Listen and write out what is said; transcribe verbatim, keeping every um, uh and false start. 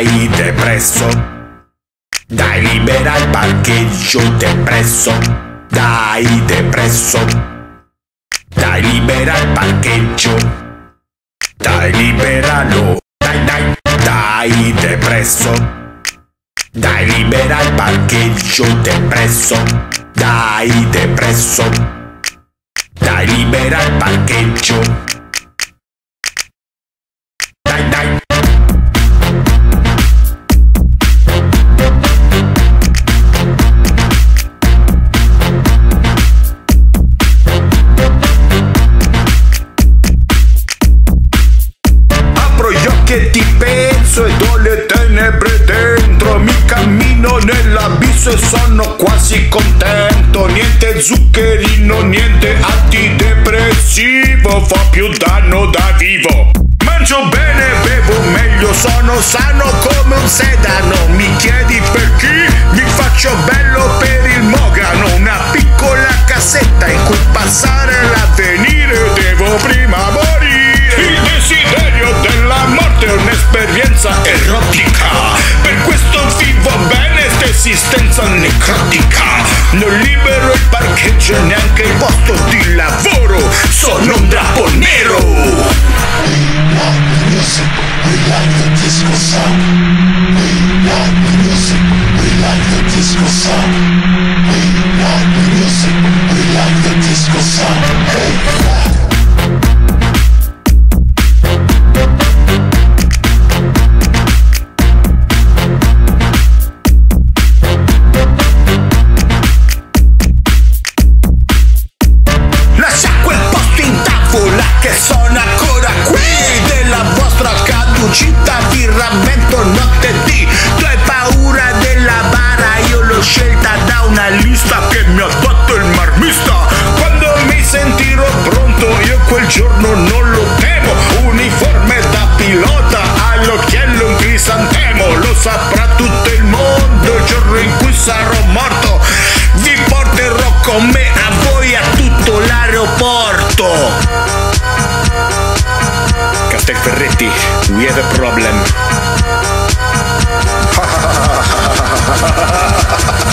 Dai depresso, dai libera il parcheggio depresso, dai depresso, dai libera il parcheggio, dai liberalo, dai dai, dai depresso, dai libera il parcheggio depresso, dai depresso, dai libera il parcheggio, dai dai. Che ti penso ed ho le tenebre dentro, mi cammino nell'abisso e sono quasi contento. Niente zuccherino, niente antidepressivo, fa più danno da vivo. Mangio bene, bevo meglio, sono sano come un sedano. Mi chiedi per chi? Mi faccio bello per il Mogano. Una piccola cassetta in cui passare l'avvenire, devo prima morire. Il desiderio della morte è un'esperienza erotica, per questo vivo bene st'esistenza necrotica. Non libero il parcheggio e neanche il posto di lavoro, sono un drappo nero. We love the music, we like the disco sound. We love the music, we like the disco sound. We love the music, we like the disco sound. Hey, che sono ancora qui, della vostra caducità vi rammento notte di. Tu hai paura della bara, io l'ho scelta da una lista che mi ha dato il marmista. Quando mi sentirò pronto io quel giorno non lo temo, uniforme da pilota, all'occhiello un crisantemo. Lo saprà tutto il mondo il giorno in cui sarò morto, vi porterò con me a voi a tutto l'aeroporto. Castelferretti, we have a problem.